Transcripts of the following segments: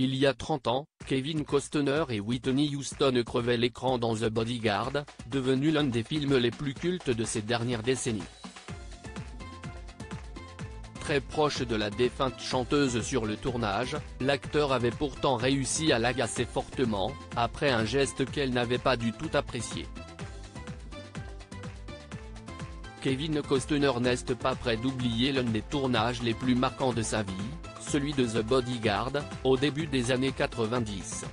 Il y a 30 ans, Kevin Costner et Whitney Houston crevaient l'écran dans The Bodyguard, devenu l'un des films les plus cultes de ces dernières décennies. Très proche de la défunte chanteuse sur le tournage, l'acteur avait pourtant réussi à l'agacer fortement, après un geste qu'elle n'avait pas du tout apprécié. Kevin Costner n'est pas prêt d'oublier l'un des tournages les plus marquants de sa vie, celui de The Bodyguard, au début des années 90.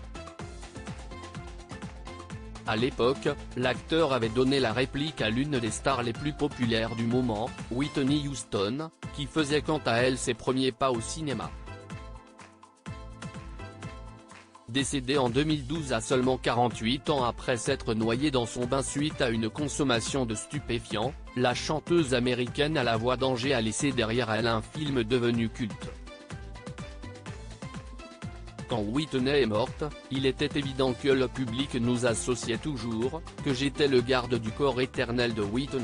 À l'époque, l'acteur avait donné la réplique à l'une des stars les plus populaires du moment, Whitney Houston, qui faisait quant à elle ses premiers pas au cinéma. Décédée en 2012 à seulement 48 ans après s'être noyée dans son bain suite à une consommation de stupéfiants, la chanteuse américaine à la voix d'Angers a laissé derrière elle un film devenu culte. Quand Whitney est morte, il était évident que le public nous associait toujours, que j'étais le garde du corps éternel de Whitney.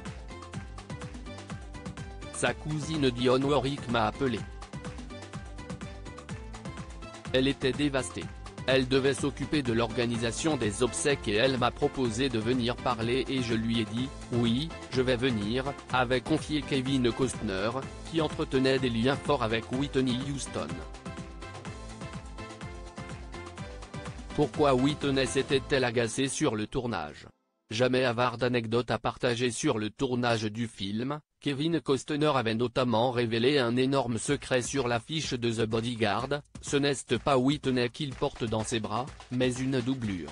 Sa cousine Dionne Warwick m'a appelé. Elle était dévastée. Elle devait s'occuper de l'organisation des obsèques et elle m'a proposé de venir parler et je lui ai dit « Oui, je vais venir », avait confié Kevin Costner, qui entretenait des liens forts avec Whitney Houston. Pourquoi Whitney s'était-elle agacée sur le tournage? Jamais avare d'anecdotes à partager sur le tournage du film, Kevin Costner avait notamment révélé un énorme secret sur l'affiche de The Bodyguard, ce n'est pas Whitney qu'il porte dans ses bras, mais une doublure.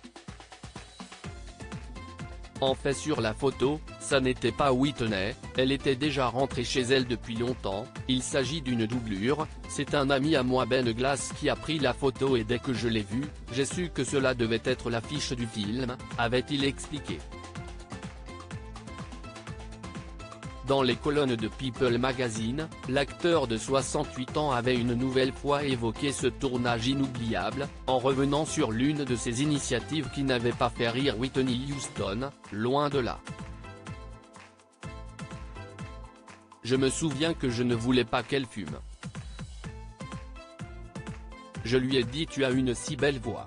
En fait sur la photo, ça n'était pas Whitney, elle était déjà rentrée chez elle depuis longtemps, il s'agit d'une doublure, c'est un ami à moi Ben Glass qui a pris la photo et dès que je l'ai vue, j'ai su que cela devait être l'affiche du film, avait-il expliqué. Dans les colonnes de People Magazine, l'acteur de 68 ans avait une nouvelle fois évoqué ce tournage inoubliable, en revenant sur l'une de ses initiatives qui n'avait pas fait rire Whitney Houston, loin de là. Je me souviens que je ne voulais pas qu'elle fume. Je lui ai dit tu as une si belle voix.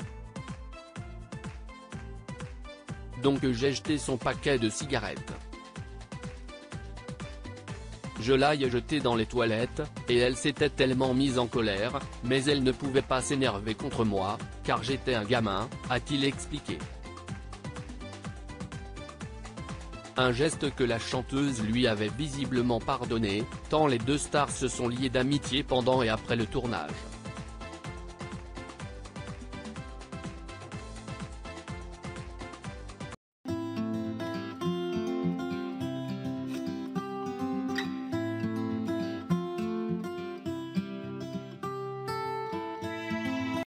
Donc j'ai jeté son paquet de cigarettes. Je l'ai jeté dans les toilettes, et elle s'était tellement mise en colère, mais elle ne pouvait pas s'énerver contre moi, car j'étais un gamin, a-t-il expliqué. Un geste que la chanteuse lui avait visiblement pardonné, tant les deux stars se sont liées d'amitié pendant et après le tournage.